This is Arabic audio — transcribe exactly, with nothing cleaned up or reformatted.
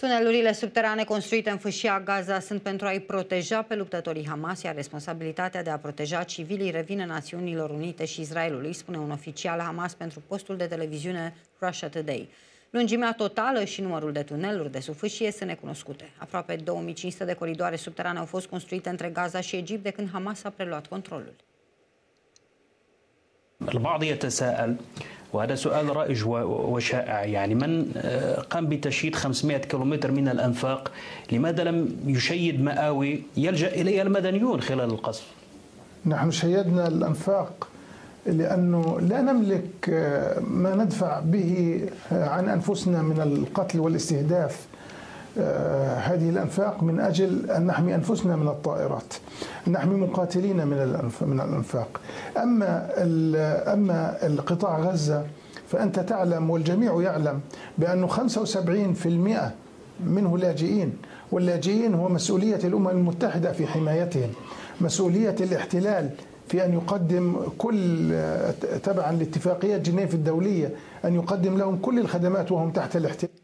Tunelurile subterane construite în fâșia Gaza sunt pentru a-i proteja pe luptătorii Hamas, iar responsabilitatea de a proteja civilii revine Națiunilor Unite și Israelului, spune un oficial Hamas pentru postul de televiziune Russia Today. Lungimea totală și numărul de tuneluri de sub fâșie sunt necunoscute. Aproape două mii cinci sute de coridoare subterane au fost construite între Gaza și Egipt de când Hamas a preluat controlul. البعض يتساءل وهذا سؤال رائج وشائع يعني من قام بتشييد خمسمائة كيلومتر من الأنفاق لماذا لم يشيد مآوي يلجأ إليها المدنيون خلال القصف؟ نحن شيدنا الأنفاق لأنه لا نملك ما ندفع به عن أنفسنا من القتل والاستهداف. هذه الأنفاق من أجل أن نحمي أنفسنا من الطائرات، نحمي مقاتلين من من الأنفاق. أما أما القطاع غزة فأنت تعلم والجميع يعلم بأنه خمسة وسبعين بالمئة منه لاجئين، واللاجئين هو مسؤولية الأمم المتحدة في حمايتهم، مسؤولية الاحتلال في أن يقدم كل تبعا لاتفاقية جنيف الدولية أن يقدم لهم كل الخدمات وهم تحت الاحتلال.